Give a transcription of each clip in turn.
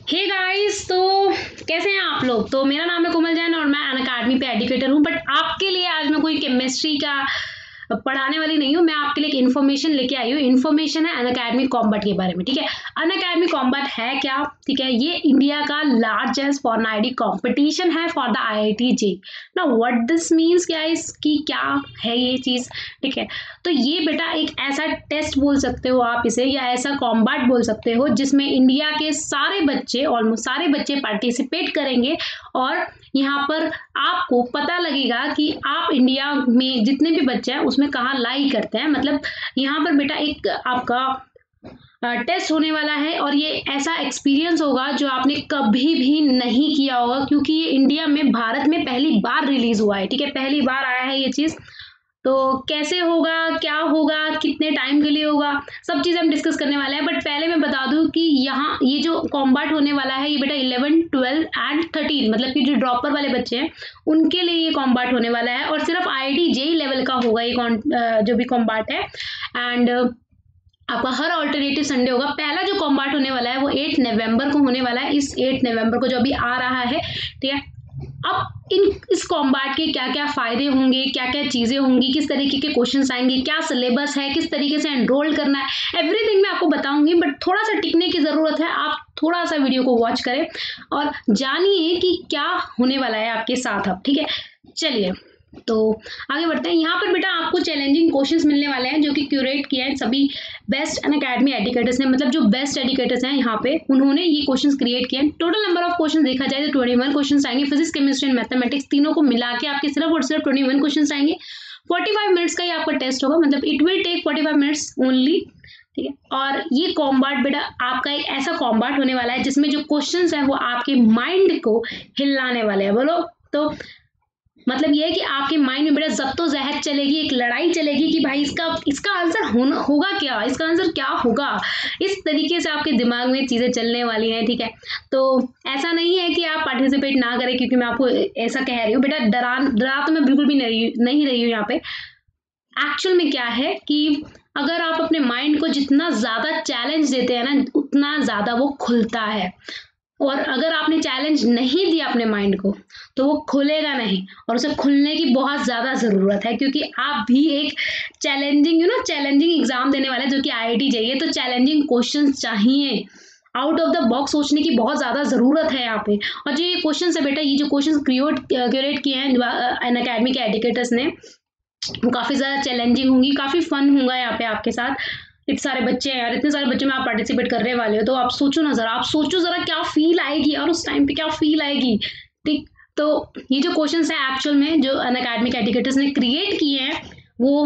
Hey guys, तो कैसे हैं आप लोग। तो मेरा नाम है कोमल जैन और मैं अनअकैडमी पे एजुकेटर हूँ। बट आपके लिए आज मैं कोई केमिस्ट्री का पढ़ाने वाली नहीं हूँ। मैं आपके लिए एक इन्फॉर्मेशन लेके आई हूँ। इन्फॉर्मेशन है अनअकैडमी कॉम्बैट के बारे में। ठीक है, अनअकैडमी कॉम्बैट है क्या? ठीक है, ये इंडिया का लार्जेस्ट फॉर्नाइडी कॉम्पिटिशन है फॉर द IIT JEE। ना व्हाट दिस मीन्स, क्या इसकी क्या है ये चीज़। ठीक है, तो ये बेटा एक ऐसा टेस्ट बोल सकते हो आप इसे, या ऐसा कॉम्बैट बोल सकते हो जिसमें इंडिया के सारे बच्चे, ऑलमोस्ट सारे बच्चे पार्टिसिपेट करेंगे। और यहाँ पर आपको पता लगेगा कि आप इंडिया में जितने भी बच्चे हैं उसमें कहाँ लाई करते हैं। मतलब यहाँ पर बेटा एक आपका टेस्ट होने वाला है और ये ऐसा एक्सपीरियंस होगा जो आपने कभी भी नहीं किया होगा, क्योंकि ये इंडिया में, भारत में पहली बार रिलीज हुआ है। ठीक है, पहली बार आया है ये चीज़। तो कैसे होगा, क्या होगा, कितने टाइम के लिए होगा, सब चीज़ हम डिस्कस करने वाले हैं। बट पहले मैं बता दूं कि यहाँ ये जो कॉम्बैट होने वाला है ये बेटा 11, 12 एंड 13, मतलब कि जो ड्रॉपर वाले बच्चे हैं उनके लिए ये कॉम्बैट होने वाला है। और सिर्फ IIT JEE लेवल का होगा ये जो भी कॉम्बैट है। एंड आपका हर ऑल्टरनेटिव संडे होगा। पहला जो कॉम्बैट होने वाला है वो 8 नवंबर को होने वाला है। इस 8 नवंबर को जो अभी आ रहा है, ठीक है। अब इस कॉम्बैट के क्या क्या फायदे होंगे, क्या क्या चीज़ें होंगी, किस तरीके के क्वेश्चंस आएंगे, क्या सिलेबस है, किस तरीके से एनरोल करना है, एवरीथिंग मैं आपको बताऊंगी। बट थोड़ा सा टिकने की ज़रूरत है, आप थोड़ा सा वीडियो को वॉच करें और जानिए कि क्या होने वाला है आपके साथ अब। ठीक है, चलिए तो आगे बढ़ते हैं। यहाँ पर बेटा आपको चैलेंजिंग क्वेश्चंस मिलने वाले हैं जो कि क्यूरेट किया है सभी बेस्ट अनअकैडमी एजुकेटर्स ने। मतलब जो बेस्ट एजुकेटर्स हैं यहाँ पे उन्होंने ये क्वेश्चंस क्रिएट किए हैं। टोटल नंबर ऑफ क्वेश्चन देखा जाए तो 21 क्वेश्चंस आएंगे। फिजिक्स, केमिस्ट्री एंड मैथमेटिक्स तीनों को मिला के आपके सिर्फ और सिर्फ 21 क्वेश्चंस आएंगे। 45 मिनट्स का ये आपका टेस्ट होगा, मतलब it will take 45 minutes only. ठीक है, और ये कॉम्बैट बेटा आपका एक ऐसा कॉम्बैट होने वाला है जिसमें जो क्वेश्चंस हैं वो आपके माइंड को हिलाने वाले हैं। बोलो तो मतलब ये है कि आपके माइंड में बेटा जब्तो-जहद चलेगी, एक लड़ाई चलेगी कि भाई इसका आंसर होगा क्या, इसका आंसर क्या होगा। इस तरीके से आपके दिमाग में चीज़ें चलने वाली हैं। ठीक है, तो ऐसा नहीं है कि आप पार्टिसिपेट ना करें, क्योंकि मैं आपको ऐसा कह रही हूँ बेटा। डरा तो मैं बिल्कुल भी नहीं रही हूँ यहाँ पे। एक्चुअल में क्या है कि अगर आप अपने माइंड को जितना ज़्यादा चैलेंज देते हैं ना, उतना ज़्यादा वो खुलता है। और अगर आपने चैलेंज नहीं दिया अपने माइंड को तो वो खुलेगा नहीं, और उसे खुलने की बहुत ज़्यादा ज़रूरत है, क्योंकि आप भी एक चैलेंजिंग एग्जाम देने वाले जो कि IIT JEE। तो चैलेंजिंग क्वेश्चन चाहिए, आउट ऑफ द बॉक्स सोचने की बहुत ज़्यादा ज़रूरत है यहाँ पे। और जो ये क्वेश्चन है बेटा, ये जो क्वेश्चन क्रिएट किए हैं अनअकैडमी के एजुकेटर्स ने, वो काफ़ी ज़्यादा चैलेंजिंग होंगी, काफ़ी फन होगा यहाँ पे आपके साथ। इतने सारे बच्चे हैं यार, इतने सारे बच्चे में आप पार्टिसिपेट करने वाले हो, तो आप सोचो ज़रा क्या फील आएगी और उस टाइम पे क्या फील आएगी। ठीक, तो ये जो क्वेश्चंस है एक्चुअल में जो अनअकैडमी के एजुकेटर्स ने क्रिएट किए हैं वो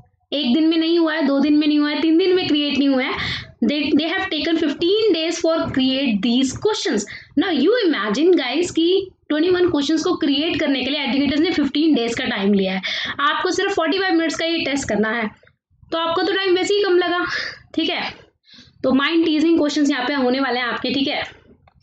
एक दिन में नहीं हुआ है, 2 दिन में नहीं हुआ है, 3 दिन में क्रिएट नहीं हुआ है। they have taken 15 days for create these questions. Now you imagine guys कि 21 क्वेश्चंस को क्रिएट करने के लिए एजुकेटर्स ने 15 डेज का टाइम लिया है। आपको सिर्फ 45 मिनट्स का ये टेस्ट करना है, तो आपको तो टाइम वैसे ही कम लगा। ठीक है, तो माइंड टीजिंग क्वेश्चंस यहाँ पे होने वाले हैं आपके। ठीक है,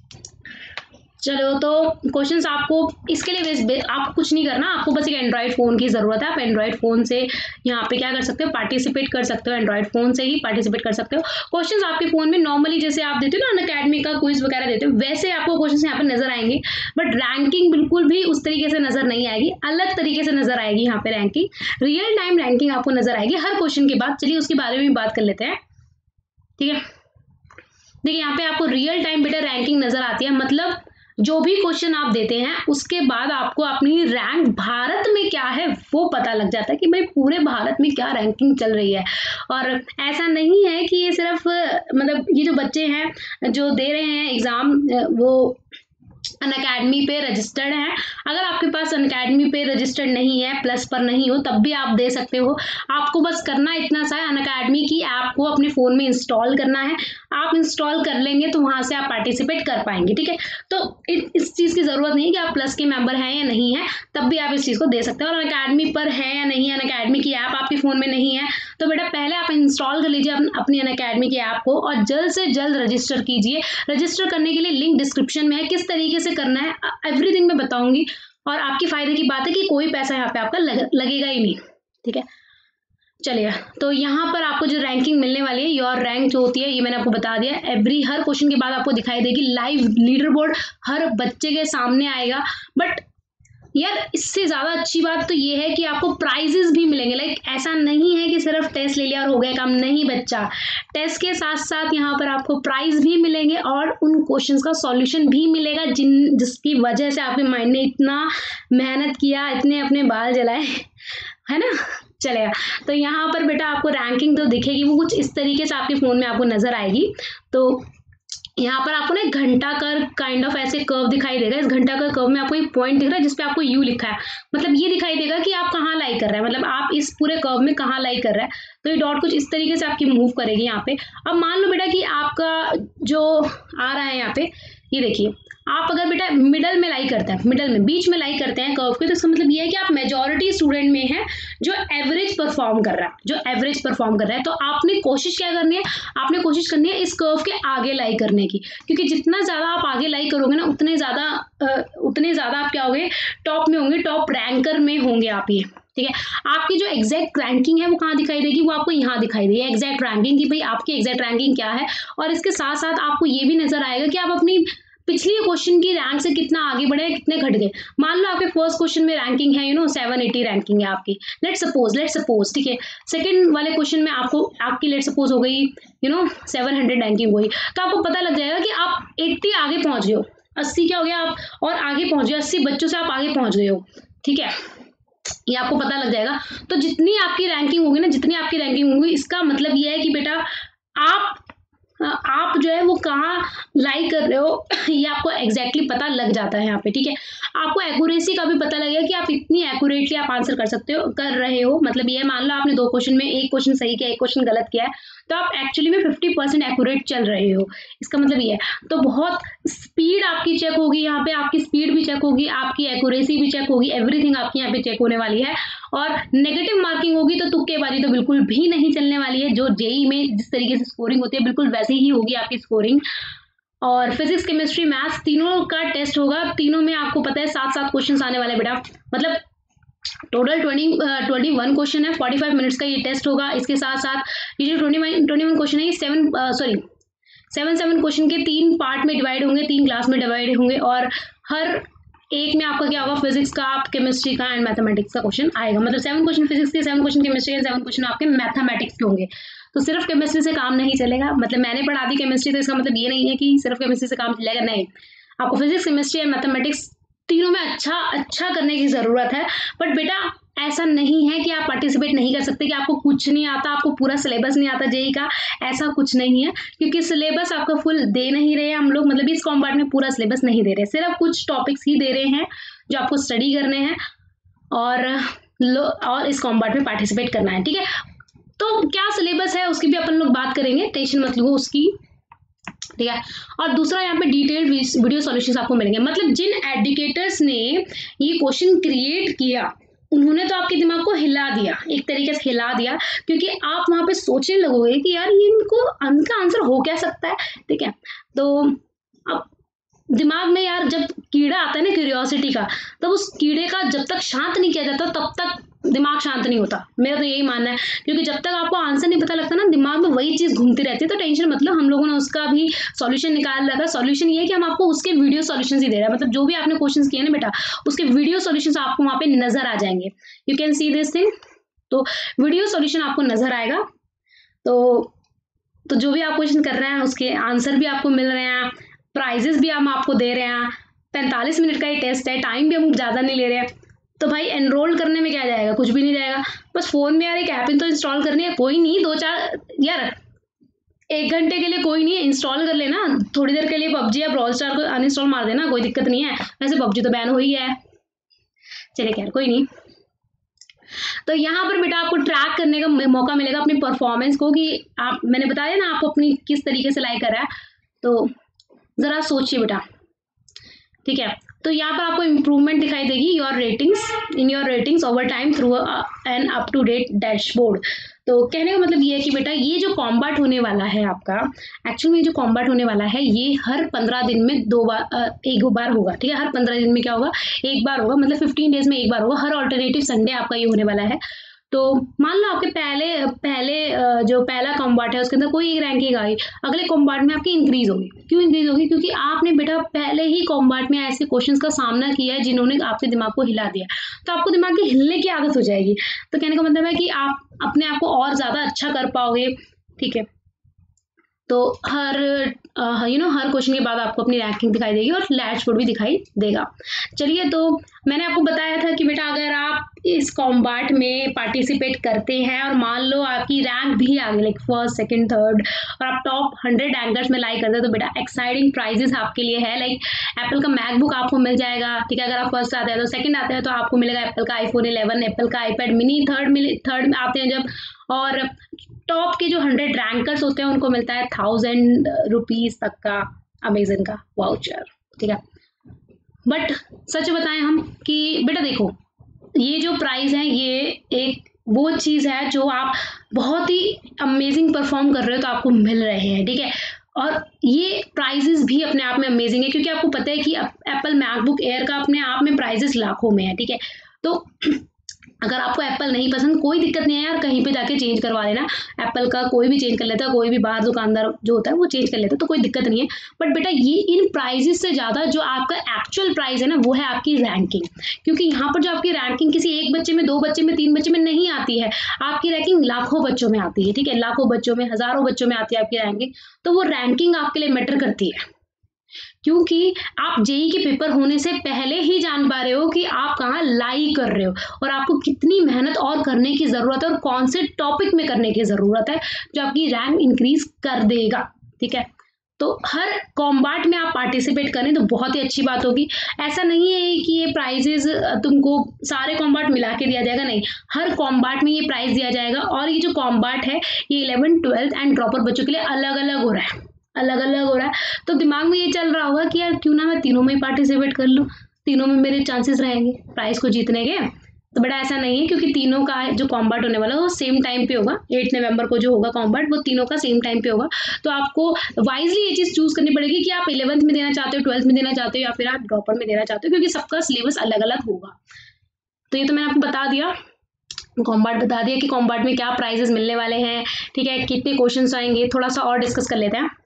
चलो तो क्वेश्चंस आपको इसके लिए आपको कुछ नहीं करना, आपको बस एक एंड्रॉयड फ़ोन की ज़रूरत है। आप एंड्रॉयड फ़ोन से यहाँ पे क्या कर सकते हो, पार्टिसिपेट कर सकते हो। एंड्रॉयड फ़ोन से ही पार्टिसिपेट कर सकते हो। क्वेश्चंस आपके फ़ोन में नॉर्मली जैसे आप देते हो ना अनअकैडमी का क्विज वगैरह देते हो, वैसे आपको क्वेश्चंस यहाँ पे नजर आएंगे। बट रैंकिंग बिल्कुल भी उस तरीके से नजर नहीं आएगी, अलग तरीके से नजर आएगी। यहाँ पे रैंकिंग, रियल टाइम रैंकिंग आपको नजर आएगी हर क्वेश्चन के बाद। चलिए उसके बारे में बात कर लेते हैं। ठीक है, देखिए यहाँ पे आपको रियल टाइम बेटा रैंकिंग नजर आती है। मतलब जो भी क्वेश्चन आप देते हैं उसके बाद आपको अपनी रैंक भारत में क्या है वो पता लग जाता है कि भाई पूरे भारत में क्या रैंकिंग चल रही है। और ऐसा नहीं है कि ये सिर्फ मतलब ये जो बच्चे हैं जो दे रहे हैं एग्ज़ाम वो अनअकैडमी पे रजिस्टर्ड हैं। अगर आपके पास अनअकैडमी पे रजिस्टर्ड नहीं है, प्लस पर नहीं हो, तब भी आप दे सकते हो। आपको बस करना इतना सा है, अनअकैडमी की ऐप को अपने फ़ोन में इंस्टॉल करना है। आप इंस्टॉल कर लेंगे तो वहाँ से आप पार्टिसिपेट कर पाएंगे। ठीक है, तो इस चीज़ की ज़रूरत नहीं कि आप प्लस के मेंबर हैं या नहीं है, तब भी आप इस चीज़ को दे सकते हो। और अनअकैडमी पर है या नहीं है, अनअकैडमी की ऐप आपके फ़ोन में नहीं है, तो बेटा पहले आप इंस्टॉल कर लीजिए अपनी अनअकैडमी की ऐप को और जल्द से जल्द रजिस्टर कीजिए। रजिस्टर करने के लिए लिंक डिस्क्रिप्शन में है, किस तरीके से करना है एवरीथिंग मैं बताऊंगी। और आपके फायदे की बात है कि कोई पैसा यहाँ पे आपका लगेगा ही नहीं। ठीक है, चलिए, तो यहाँ पर आपको जो रैंकिंग मिलने वाली है, योर रैंक जो होती है, ये मैंने आपको बता दिया। हर क्वेश्चन के बाद आपको दिखाई देगी लाइव लीडर बोर्ड, हर बच्चे के सामने आएगा। बट यार इससे ज़्यादा अच्छी बात तो ये है कि आपको प्राइजेस भी मिलेंगे। लाइक ऐसा नहीं है कि सिर्फ टेस्ट ले लिया और हो गया काम, नहीं बच्चा, टेस्ट के साथ साथ यहाँ पर आपको प्राइज भी मिलेंगे और उन क्वेश्चंस का सॉल्यूशन भी मिलेगा जिसकी वजह से आपके माइंड ने इतना मेहनत किया, इतने अपने बाल जलाए, है ना। चलेगा, तो यहाँ पर बेटा आपको रैंकिंग तो दिखेगी, वो कुछ इस तरीके से आपके फ़ोन में आपको नज़र आएगी। तो यहाँ पर आपको ना एक घंटा कर काइंड ऑफ ऐसे कर्व दिखाई देगा। इस घंटा कर कर्व में आपको एक पॉइंट दिख रहा है जिसपे आपको यू लिखा है, मतलब ये दिखाई देगा कि आप कहाँ लाई कर रहे हैं, मतलब आप इस पूरे कर्व में कहाँ लाई कर रहे हैं। तो ये डॉट कुछ इस तरीके से आपकी मूव करेगी यहाँ पे। अब मान लो बेटा कि आपका जो आ रहा है यहाँ पे, ये देखिए, आप अगर बेटा मिडल में लाई करते हैं, मिडल में बीच में लाई करते हैं कर्व के, तो इसका मतलब ये है कि आप मेजॉरिटी स्टूडेंट में हैं जो एवरेज परफॉर्म कर रहा है, तो आपने कोशिश क्या करनी है, आपने कोशिश करनी है इस कर्व के आगे लाई करने की, क्योंकि जितना ज़्यादा आप आगे लाई करोगे ना, उतने ज़्यादा आप क्या होंगे, टॉप में होंगे, टॉप रैंकर में होंगे आप। ये ठीक है, आपकी जो एग्जैक्ट रैंकिंग है वो कहाँ दिखाई देगी, वो आपको यहाँ दिखाई देगी एग्जैक्ट रैंकिंग, कि भाई आपकी एग्जैक्ट रैंकिंग क्या है। और इसके साथ साथ आपको ये भी नजर आएगा कि आप अपनी पिछली क्वेश्चन की रैंक से कितना आगे बढ़े, कितने घट गए। मान लो आपके फर्स्ट क्वेश्चन में रैंकिंग है 780 रैंकिंग है आपकी, लेट्स सपोज, ठीक है। सेकंड वाले क्वेश्चन में आपकी लेट्स सपोज हो गई 700 रैंकिंग हुई, तो आपको पता लग जाएगा कि आप 80 आगे पहुंच गए हो, 80 क्या हो गया आप और आगे पहुंच गए, 80 बच्चों से आप आगे पहुंच गए हो, ठीक है, ये आपको पता लग जाएगा। तो जितनी आपकी रैंकिंग होगी इसका मतलब ये है कि बेटा आप जो है वो कहाँ लाई कर रहे हो ये आपको एग्जैक्टली पता लग जाता है यहाँ पे, ठीक है। आपको एक्यूरेसी का भी पता लगेगा कि आप इतनी एक्यूरेटली आप आंसर कर रहे हो। मतलब ये मान लो आपने 2 क्वेश्चन में एक क्वेश्चन सही किया, एक क्वेश्चन गलत किया है, तो आप एक्चुअली में 50% एक्यूरेट चल रहे हो, इसका मतलब ये है। तो बहुत स्पीड आपकी चेक होगी यहाँ पे, आपकी स्पीड भी चेक होगी, आपकी एक्यूरेसी भी चेक होगी, एवरीथिंग आपकी यहाँ पे चेक होने वाली है। और नेगेटिव मार्किंग होगी तो तुक्केबाजी तो बिल्कुल भी नहीं चलने वाली है। जो जेईई में जिस तरीके से स्कोरिंग होती है बिल्कुल वैसे ही होगी आपकी स्कोरिंग। और फिजिक्स, केमिस्ट्री, मैथ्स तीनों का टेस्ट होगा, तीनों में आपको पता है 7-7 क्वेश्चन आने वाले बेटा, मतलब टोटल 21 क्वेश्चन है, 45 मिनट्स का ये टेस्ट होगा। इसके साथ साथ ये जो 21 क्वेश्चन है ये 7 क्वेश्चन के 3 पार्ट में डिवाइड होंगे, 3 क्लास में डिवाइड होंगे, और हर एक में आपका क्या होगा, फिजिक्स का, केमिस्ट्री का एंड मैथमेटिक्स का क्वेश्चन आएगा। मतलब 7 क्वेश्चन फिजिक्स के, 7 क्वेश्चन केमिस्ट्री के, 7 क्वेश्चन आपके मैथमेटिक्स के होंगे। तो सिर्फ केमिस्ट्री से काम नहीं चलेगा, मतलब मैंने पढ़ा दी केमिस्ट्री तो इसका मतलब ये नहीं है कि सिर्फ केमिस्ट्री से काम चलेगा, नहीं, आपको फिजिक्स, केमिस्ट्री एंड मैथमेटिक्स तीनों में अच्छा करने की ज़रूरत है। बट बेटा ऐसा नहीं है कि आप पार्टिसिपेट नहीं कर सकते, कि आपको कुछ नहीं आता, आपको पूरा सिलेबस नहीं आता जेईई का, ऐसा कुछ नहीं है, क्योंकि सिलेबस आपका फुल दे नहीं रहे हम लोग, मतलब इस कॉम्पार्ट में पूरा सिलेबस नहीं दे रहे, सिर्फ कुछ टॉपिक्स ही दे रहे हैं जो आपको स्टडी करने हैं और इस कॉम्पार्ट में पार्टिसिपेट करना है, ठीक है। तो क्या सिलेबस है उसकी भी अपन लोग बात करेंगे, टेंशन मत लो उसकी, ठीक है। और दूसरा यहाँ पे डिटेल्ड वीडियो सॉल्यूशंस आपको मिलेंगे। मतलब जिन एडुकेटर्स ने ये क्वेश्चन क्रिएट किया उन्होंने तो आपके दिमाग को हिला दिया, एक तरीके से हिला दिया, क्योंकि आप वहाँ पे सोचने लगोगे कि यार ये इनका आंसर हो क्या सकता है, ठीक है। तो अब दिमाग में यार जब कीड़ा आता है ना क्यूरियोसिटी का, तब उस कीड़े का जब तक शांत नहीं किया जाता तब तक दिमाग शांत नहीं होता, मेरा तो यही मानना है। क्योंकि जब तक आपको आंसर नहीं पता लगता ना, दिमाग में वही चीज़ घूमती रहती है। तो टेंशन मतलब हम लोगों ने उसका भी सॉल्यूशन निकाल रखा। सॉल्यूशन ये है कि हम आपको उसके वीडियो सॉल्यूशंस ही दे रहे हैं, मतलब जो भी आपने क्वेश्चंस किए ना बेटा, उसके वीडियो सॉल्यूशंस आपको वहाँ पे नजर आ जाएंगे, you can see this thing. तो वीडियो सॉल्यूशन आपको नजर आएगा। तो जो भी आप क्वेश्चन कर रहे हैं उसके आंसर भी आपको मिल रहे हैं, प्राइजेस भी हम आपको दे रहे हैं। 45 मिनट का ये टेस्ट है, टाइम भी हम ज़्यादा नहीं ले रहे हैं। तो भाई एनरोल करने में क्या जाएगा, कुछ भी नहीं जाएगा। बस फ़ोन में यार एक ऐप तो इंस्टॉल करनी है, कोई नहीं 2-4 यार 1 घंटे के लिए कोई नहीं है, इंस्टॉल कर लेना। थोड़ी देर के लिए पबजी या ब्रॉल स्टार को अनइंस्टॉल मार देना, कोई दिक्कत नहीं है। वैसे पबजी तो बैन हो ही है, चले खैर कोई नहीं। तो यहाँ पर बेटा आपको ट्रैक करने का मौका मिलेगा अपनी परफॉर्मेंस को, कि आप, मैंने बताया ना आपको अपनी किस तरीके से लाइक कर रहा है। तो ज़रा सोचिए बेटा, ठीक है। तो यहाँ पर आपको इम्प्रूवमेंट दिखाई देगी, your ratings over time through an up to date dashboard. तो कहने का मतलब ये है कि बेटा ये जो कॉम्बैट होने वाला है आपका, एक्चुअली में जो कॉम्बैट होने वाला है ये हर 15 दिन में 2 बार, एक बार होगा, ठीक है। हर 15 दिन में क्या होगा, एक बार होगा, मतलब 15 डेज में एक बार होगा। हर ऑल्टरनेटिव संडे आपका ये होने वाला है। तो मान लो आपके पहले जो पहला कॉम्बार्ट है उसके अंदर कोई एक रैंकिंग आई, अगले कॉम्बार्ट में आपकी इंक्रीज होगी। क्यों इंक्रीज होगी? क्योंकि आपने बेटा पहले ही कॉम्बार्ट में ऐसे क्वेश्चंस का सामना किया है जिन्होंने आपके दिमाग को हिला दिया, तो आपको दिमाग के हिलने की आदत हो जाएगी। तो कहने का मतलब है कि आप अपने आप को और ज़्यादा अच्छा कर पाओगे। ठीक है, तो हर हर क्वेश्चन के बाद आपको अपनी रैंकिंग दिखाई देगी और डैशबोर्ड भी दिखाई देगा। चलिए, तो मैंने आपको बताया था कि बेटा अगर आप इस कॉम्बार्ट में पार्टिसिपेट करते हैं और मान लो आपकी रैंक भी आ गई, लाइक फर्स्ट सेकंड थर्ड, और आप टॉप 100 रैंकर्स में लाइक करते हैं, तो बेटा एक्साइटिंग प्राइजेस आपके लिए है। लाइक एप्पल का मैकबुक आपको मिल जाएगा। ठीक है, अगर आप फर्स्ट आते हैं, तो सेकंड आते हैं तो आपको मिलेगा एप्पल का आईफोन 11, एप्पल का आईपैड मिनी, थर्ड आते हैं जब, और टॉप के जो 100 रैंकर्स होते हैं उनको मिलता है 1000 रुपीज तक का अमेजन का वाउचर। ठीक है, बट सच बताएं हम कि बेटा देखो, ये जो प्राइस है ये एक वो चीज़ है जो आप बहुत ही अमेजिंग परफॉर्म कर रहे हो तो आपको मिल रहे हैं। ठीक है, और ये प्राइजेस भी अपने आप में अमेजिंग है, क्योंकि आपको पता है कि एप्पल मैकबुक एयर का अपने आप में प्राइजेस लाखों में है। ठीक है, तो अगर आपको एप्पल नहीं पसंद, कोई दिक्कत नहीं है यार, कहीं पे जाके चेंज करवा लेना। एप्पल का कोई भी चेंज कर लेता है, कोई भी बाहर दुकानदार जो होता है वो चेंज कर लेता है, तो कोई दिक्कत नहीं है। बट बेटा ये इन प्राइजेस से ज़्यादा जो आपका एक्चुअल प्राइस है ना, वो है आपकी रैंकिंग। क्योंकि यहाँ पर जो आपकी रैंकिंग किसी एक बच्चे में, 2 बच्चे में, 3 बच्चे में नहीं आती है, आपकी रैंकिंग लाखों बच्चों में आती है। ठीक है, लाखों बच्चों में, हज़ारों बच्चों में आती है आपकी रैंकिंग। तो वो रैंकिंग आपके लिए मैटर करती है, क्योंकि आप जेई के पेपर होने से पहले ही जान पा रहे हो कि आप कहाँ लाई कर रहे हो और आपको कितनी मेहनत और करने की ज़रूरत है और कौन से टॉपिक में करने की ज़रूरत है जो आपकी रैंक इंक्रीज कर देगा। ठीक है, तो हर कॉम्बार्ट में आप पार्टिसिपेट करें तो बहुत ही अच्छी बात होगी। ऐसा नहीं है कि ये प्राइजेज तुमको सारे कॉम्बार्ट मिला के दिया जाएगा, नहीं, हर कॉम्बार्ट में ये प्राइज दिया जाएगा। और ये जो कॉम्बार्ट है ये 11th 12th एंड ड्रॉपर बच्चों के लिए अलग अलग हो रहा है, अलग अलग हो रहा है। तो दिमाग में ये चल रहा होगा कि यार क्यों ना मैं तीनों में ही पार्टिसिपेट कर लूँ, तीनों में मेरे चांसेस रहेंगे प्राइज को जीतने के। तो बड़ा ऐसा नहीं है, क्योंकि तीनों का जो कॉम्बार्ट होने वाला है वो सेम टाइम पे होगा। 8 नवंबर को जो होगा कॉम्बार्ट, वो तीनों का सेम टाइम पे होगा। तो आपको वाइजली ये चीज़ चूज करनी पड़ेगी कि आप 11th में देना चाहते हो, 12th में देना चाहते हो, या फिर आप ड्रॉपर में देना चाहते हो, क्योंकि सबका सिलेबस अलग अलग होगा। तो ये तो मैंने आपको बता दिया, कॉम्बार्ट बता दिया कि कॉम्बार्ट में क्या प्राइजेस मिलने वाले हैं। ठीक है, कितने क्वेश्चन आएंगे, थोड़ा सा और डिस्कस कर लेते हैं।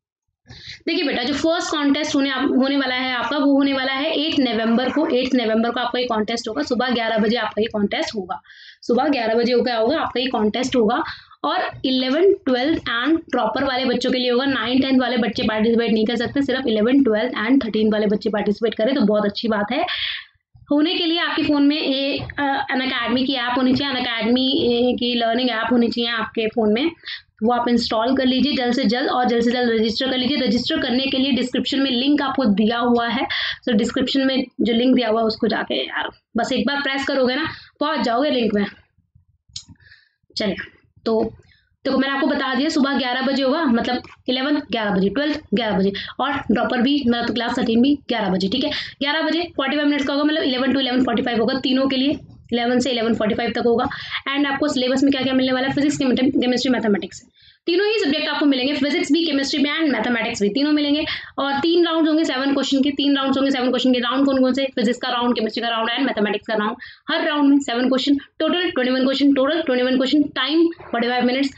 देखिए बेटा, जो फर्स्ट कॉन्टेस्ट होने वाला है आपका, वो होने वाला है 8 नवंबर को। 8 नवंबर को आपका ये कॉन्टेस्ट होगा, सुबह 11 बजे आपका ये कॉन्टेस्ट होगा। सुबह 11 बजे होगा आपका ये कॉन्टेस्ट होगा। और 11th 12th एंड ड्रॉपर वाले बच्चों के लिए होगा। 9 10 वाले बच्चे पार्टिसिपेट नहीं कर सकते, सिर्फ 11th 12th एंड 13 वाले बच्चे पार्टिसिपेट करें तो बहुत अच्छी बात है। होने के लिए आपके फ़ोन में अनअकैडमी की ऐप होनी चाहिए, अनअकैडमी की लर्निंग ऐप होनी चाहिए आपके फ़ोन में, वो आप इंस्टॉल कर लीजिए जल्द से जल्द, और जल्द से जल्द रजिस्टर कर लीजिए। रजिस्टर करने के लिए डिस्क्रिप्शन में लिंक आपको दिया हुआ है, तो डिस्क्रिप्शन में जो लिंक दिया हुआ है उसको जाके यार बस एक बार प्रेस करोगे ना, पहुंच जाओगे लिंक में। चलिए, तो देखो मैंने आपको बता दिया, सुबह 11 बजे होगा, मतलब 11th 11 बजे, 12th 11 बजे, और ड्रॉपर भी मतलब क्लास 13 भी 11 बजे। ठीक है, 11 बजे 45 मिनट्स का होगा, मतलब 11 to 11:45 होगा तीनों के लिए, 11 से 11:45 तक होगा। एंड आपको सिलेबस में क्या क्या मिलने वाला है, फिजिक्स, केमिस्ट्री, मैथमेटिक्स, तीनों ही सब्जेक्ट आपको मिलेंगे। फिजिक्स भी, केमिस्ट्री भी एंड मैथमेटिक्स भी, तीनों मिलेंगे। और 3 राउंड होंगे 7 क्वेश्चन के, 3 राउंड होंगे 7 क्वेश्चन के। राउंड कौन कौन से, फिजिक्स का राउंड, केमिस्ट्री का राउंड एंड मैथमेटिक्स का राउंड। हर राउंड में 7 question, total 21 question, time 45 minutes,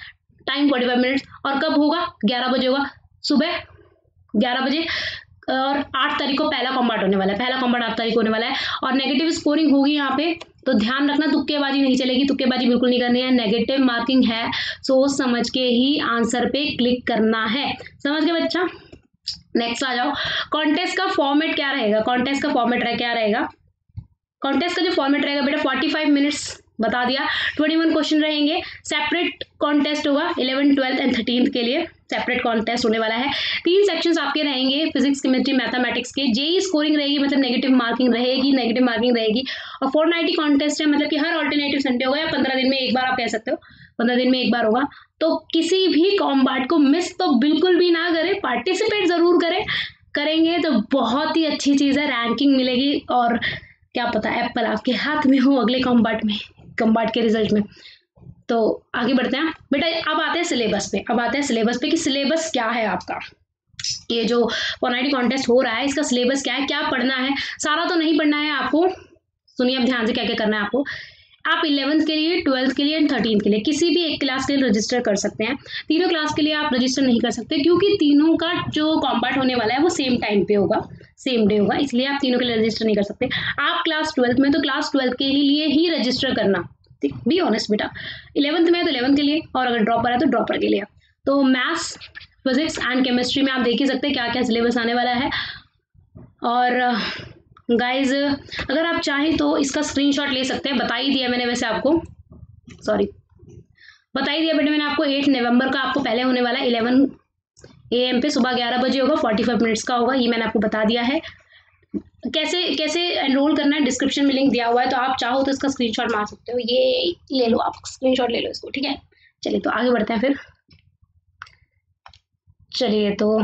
और कब होगा, 11 बजे होगा, सुबह 11 बजे। और 8 तारीख को पहला कॉम्बार्ट होने वाला है, पहला कॉम्बार्ट 8 तारीख को होने वाला है। और नेगेटिव स्कोरिंग होगी यहाँ पे, तो ध्यान रखना, तुक्केबाजी नहीं चलेगी, तुक्केबाजी बिल्कुल नहीं करनी है, नेगेटिव मार्किंग है, सोच समझ के ही आंसर पे क्लिक करना है। समझ गए बच्चा? नेक्स्ट आ जाओ, कॉन्टेस्ट का फॉर्मेट क्या रहेगा, कॉन्टेस्ट का फॉर्मेट क्या रहेगा, कॉन्टेस्ट का जो फॉर्मेट रहेगा बेटा 45 मिनट्स बता दिया, 21 क्वेश्चन रहेंगे। सेपरेट कॉन्टेस्ट होगा 11th 12th एंड 13th के लिए, सेपरेट कॉन्टेस्ट होने वाला है। 3 सेक्शंस आपके रहेंगे, फिजिक्स, केमिस्ट्री, मैथमेटिक्स के। जेई स्कोरिंग रहेगी, मतलब नेगेटिव मार्किंग रहेगी। और 490 कॉन्टेस्ट है, मतलब कि हर ऑल्टरनेटिव संडे होगा, या 15 दिन में एक बार आप कह सकते हो, 15 दिन में एक बार होगा। तो किसी भी कॉम्बार्ट को मिस तो बिल्कुल भी ना करें, पार्टिसिपेट जरूर करेंगे तो बहुत ही अच्छी चीज़ है, रैंकिंग मिलेगी, और क्या पता एप्पल आपके हाथ में हो अगले कॉम्बार्ट के रिजल्ट में। तो आगे बढ़ते हैं बेटा, अब आते हैं सिलेबस पे कि सिलेबस क्या है आपका। ये जो 490 कॉन्टेस्ट हो रहा है, इसका सिलेबस क्या है, क्या पढ़ना है। सारा तो नहीं पढ़ना है आपको, सुनिए अब ध्यान से क्या क्या करना है आपको। आप 11th के लिए, 12th के लिए एंड 13th के लिए किसी भी एक क्लास के लिए रजिस्टर कर सकते हैं। तीनों क्लास के लिए आप रजिस्टर नहीं कर सकते क्योंकि तीनों का जो कॉम्बैट होने वाला है वो सेम टाइम पे होगा, सेम डे होगा, इसलिए आप तीनों के लिए रजिस्टर नहीं कर सकते। आप क्लास 12th में तो क्लास 12th के लिए ही रजिस्टर करना, बी ऑनेस्ट बेटा। 11th में तो 11th के लिए, और अगर ड्रॉपर है तो ड्रॉपर के लिए। तो मैथ्स, फिजिक्स एंड केमिस्ट्री में आप देख ही सकते हैं क्या क्या सिलेबस आने वाला है। और गाइज अगर आप चाहें तो इसका स्क्रीनशॉट ले सकते हैं, बता ही दिया मैंने वैसे आपको, सॉरी बता ही दिया बेटा मैंने आपको। 8 नवंबर का आपको पहले होने वाला है 11 AM पे, सुबह 11 बजे होगा, 45 मिनट्स का होगा, ये मैंने आपको बता दिया है। कैसे कैसे एनरोल करना है डिस्क्रिप्शन में लिंक दिया हुआ है, तो आप चाहो तो इसका स्क्रीनशॉट मार सकते हो। ये ले लो, आप स्क्रीनशॉट ले लो इसको, ठीक है। चलिए तो आगे बढ़ते हैं फिर। चलिए तो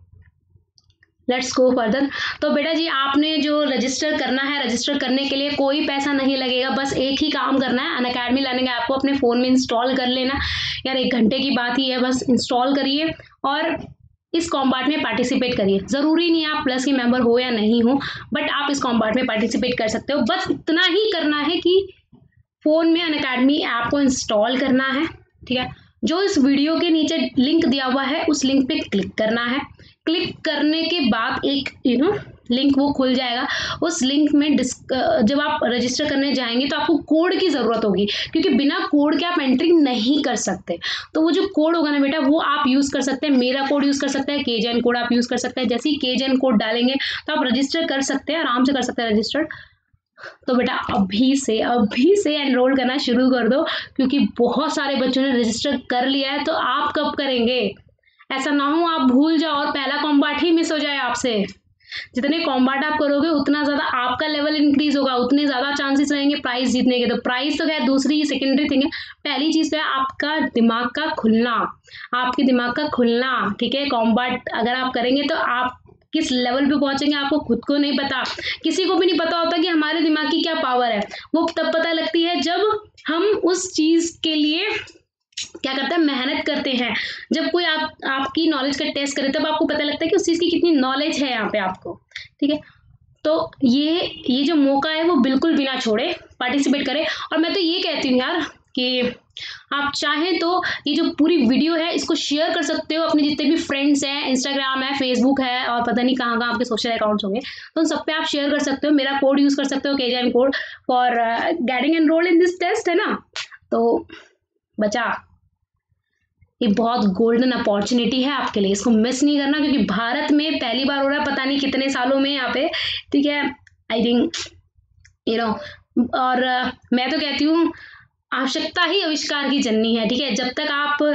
लेट्स गो फर्दर। तो बेटा जी आपने जो रजिस्टर करना है, रजिस्टर करने के लिए कोई पैसा नहीं लगेगा, बस एक ही काम करना है, अनअकैडमी लर्निंग ऐप को अपने फ़ोन में इंस्टॉल कर लेना। यार 1 घंटे की बात ही है, बस इंस्टॉल करिए और इस कॉम्बैट में पार्टिसिपेट करिए। ज़रूरी नहीं आप प्लस के मेंबर हो या नहीं हो, बट आप इस कॉम्बैट में पार्टिसिपेट कर सकते हो। बस इतना ही करना है कि फ़ोन में अनअकैडमी ऐप को इंस्टॉल करना है, ठीक है। जो इस वीडियो के नीचे लिंक दिया हुआ है उस लिंक पे क्लिक करना है। क्लिक करने के बाद एक लिंक वो खुल जाएगा। उस लिंक में जब आप रजिस्टर करने जाएंगे तो आपको कोड की ज़रूरत होगी, क्योंकि बिना कोड के आप एंट्री नहीं कर सकते। तो वो जो कोड होगा ना बेटा, वो आप यूज़ कर सकते हैं। मेरा कोड यूज़ कर सकते हैं, KJN कोड आप यूज़ कर सकते हैं। जैसे ही KJN कोड डालेंगे तो आप रजिस्टर कर सकते हैं, आराम से कर सकते हैं रजिस्टर। तो बेटा अभी से एनरोल करना शुरू कर दो, क्योंकि बहुत सारे बच्चों ने रजिस्टर कर लिया है। तो आप कब करेंगे? ऐसा ना हो आप भूल जाओ और पहला कॉम्बैट ही मिस हो जाए आपसे। जितने कॉम्बैट आप करोगे उतना ज़्यादा आपका लेवल इंक्रीज होगा, उतने ज़्यादा चांसेस रहेंगे प्राइज जीतने के। तो प्राइज तो खैर दूसरी सेकेंडरी थिंग है, पहली चीज़ तो है आपका दिमाग का खुलना, आपके दिमाग का खुलना, ठीक है। कॉम्बैट अगर आप करेंगे तो आप किस लेवल पे पहुंचेंगे आपको खुद को नहीं पता, किसी को भी नहीं पता होता कि हमारे दिमाग की क्या पावर है। वो तब पता लगती है जब हम उस चीज़ के लिए क्या करते हैं, मेहनत करते हैं। जब कोई आपकी नॉलेज का टेस्ट करे तब आपको पता लगता है कि उस चीज़ की कितनी नॉलेज है यहाँ पे आपको, ठीक है। तो ये जो मौका है वो बिल्कुल भी ना छोड़े, पार्टिसिपेट करें। और मैं तो ये कहती हूँ यार कि आप चाहें तो ये जो पूरी वीडियो है इसको शेयर कर सकते हो अपने जितने भी फ्रेंड्स हैं, इंस्टाग्राम है, फेसबुक है, और पता नहीं कहाँ कहाँ आपके सोशल अकाउंट्स होंगे, तो उन सब पे आप शेयर कर सकते हो। मेरा कोड यूज़ कर सकते हो, KJN code for getting enrolled in this test, है ना। तो बचा, ये बहुत गोल्डन अपॉर्चुनिटी है आपके लिए, इसको मिस नहीं करना, क्योंकि भारत में पहली बार हो रहा है पता नहीं कितने सालों में यहाँ पे, ठीक है। आई थिंक और मैं तो कहती हूँ आवश्यकता ही आविष्कार की जननी है, ठीक है। जब तक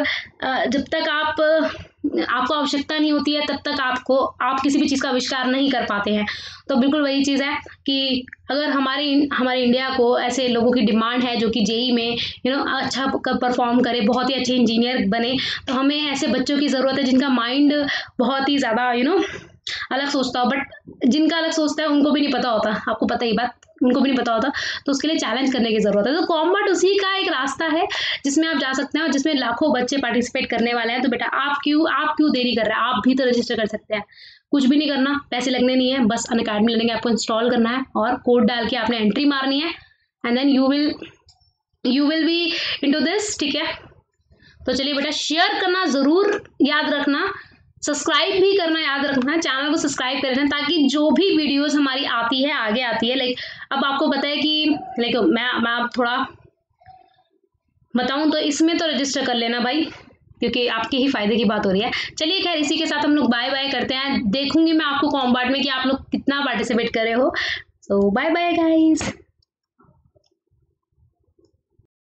आपको आवश्यकता नहीं होती है तब तक आप किसी भी चीज़ का आविष्कार नहीं कर पाते हैं। तो बिल्कुल वही चीज़ है कि अगर हमारे इंडिया को ऐसे लोगों की डिमांड है जो कि JEE में अच्छा परफॉर्म करे, बहुत ही अच्छे इंजीनियर बने, तो हमें ऐसे बच्चों की ज़रूरत है जिनका माइंड बहुत ही ज़्यादा अलग सोचता हो। बट जिनका अलग सोचता है उनको भी नहीं पता होता, आपको पता ही बात, उनको भी नहीं पता होता। तो उसके लिए चैलेंज करने की ज़रूरत है। तो कॉम्बैट उसी का एक रास्ता है जिसमें आप जा सकते हैं और जिसमें लाखों बच्चे पार्टिसिपेट करने वाले हैं। तो बेटा आप क्यों देरी कर रहे हैं, आप भी तो रजिस्टर कर सकते हैं। कुछ भी नहीं करना, पैसे लगने नहीं है, बस अनअकैडमी लर्निंग ऐप को इंस्टॉल करना है और कोड डाल के आपने एंट्री मारनी है, and then you will be into this, ठीक है। तो चलिए बेटा, शेयर करना ज़रूर याद रखना, सब्सक्राइब भी करना याद रखना, चैनल को सब्सक्राइब कर लेना, ताकि जो भी वीडियोस हमारी आती है आगे आती है। लाइक अब आपको पता है कि लाइक मैं आप थोड़ा बताऊं तो इसमें तो रजिस्टर कर लेना भाई, क्योंकि आपके ही फायदे की बात हो रही है। चलिए खैर, इसी के साथ हम लोग बाय बाय करते हैं। देखूंगी मैं आपको कॉम्बैट में कि आप लोग कितना पार्टिसिपेट कर रहे हो। So bye bye guys.